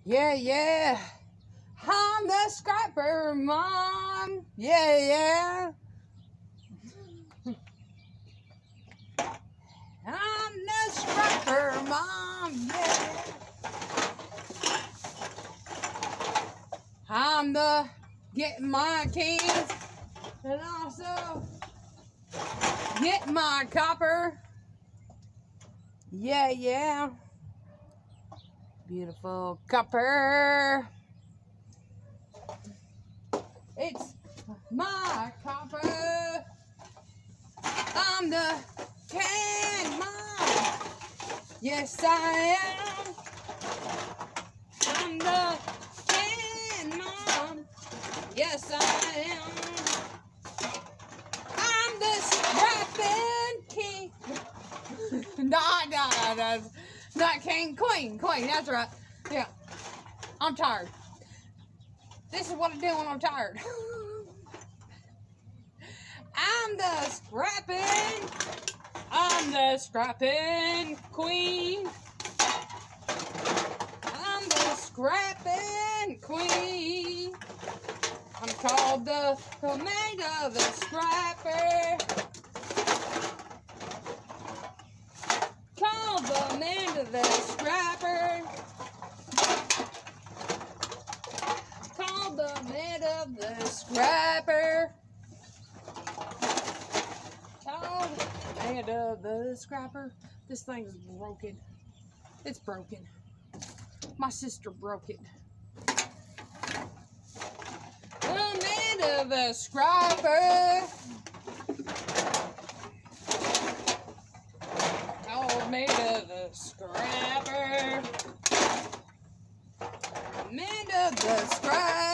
Yeah, yeah. I'm the scrapper, Mom. Yeah, yeah. I'm the scrapper, Mom. Yeah. I'm the getting my keys and also get my copper. Yeah, yeah. Beautiful copper. It's my copper. I'm the can mom. Yes, I am. I'm the can mom. Yes, I am. I'm the scrapping king. No, not king, queen. That's right. Yeah, I'm tired. This is what I do when I'm tired. I'm the scrapping queen. I'm the scrapping queen. I'm called the tomato, the scrapper. Called the Amanda, the scrapper. Called the Amanda, the scrapper. Called Amanda, the scrapper. This thing's broken. It's broken. My sister broke it. Amanda, the scrapper. Amanda, the scrapper. Amanda, the scrapper.